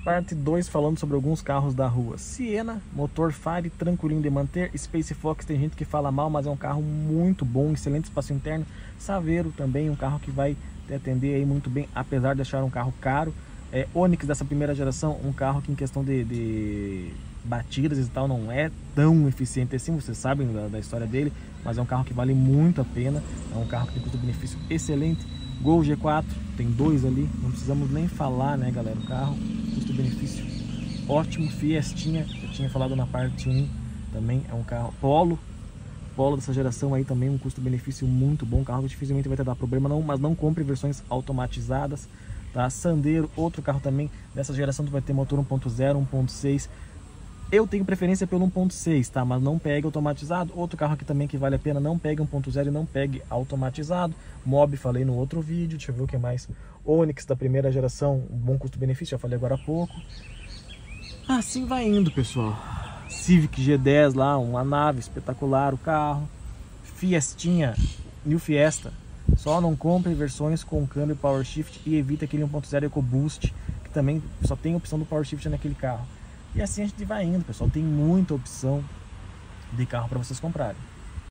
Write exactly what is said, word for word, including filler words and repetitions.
Parte dois, falando sobre alguns carros da rua. Siena, motor Fire, tranquilinho de manter. Space Fox, tem gente que fala mal, mas é um carro muito bom, excelente espaço interno. Saveiro também, um carro que vai te atender aí muito bem, apesar de achar um carro caro. É, Onix dessa primeira geração, um carro que em questão de, de batidas e tal não é tão eficiente assim, vocês sabem da, da história dele, mas é um carro que vale muito a pena, é um carro que tem custo-benefício excelente. Gol G quatro, tem dois ali, não precisamos nem falar, né, galera, o carro, custo-benefício ótimo. Fiestinha, eu tinha falado na parte um, também é um carro. Polo, Polo dessa geração aí também, um custo-benefício muito bom, carro que dificilmente vai ter dar problema, não, mas não compre versões automatizadas, tá? Sandero, outro carro também dessa geração, tu vai ter motor um ponto zero, um ponto seis. Eu tenho preferência pelo um ponto seis, tá? Mas não pegue automatizado. Outro carro aqui também que vale a pena, não pegue um ponto zero e não pegue automatizado. Mob, falei no outro vídeo, deixa eu ver o que mais. Onix da primeira geração, um bom custo-benefício, já falei agora há pouco. Assim vai indo, pessoal. Civic G dez lá, uma nave espetacular, o carro. Fiestinha, New Fiesta. Só não compre versões com câmbio Power Shift e evite aquele um ponto zero EcoBoost, que também só tem a opção do Power Shift naquele carro. E assim a gente vai indo, pessoal. Tem muita opção de carro para vocês comprarem.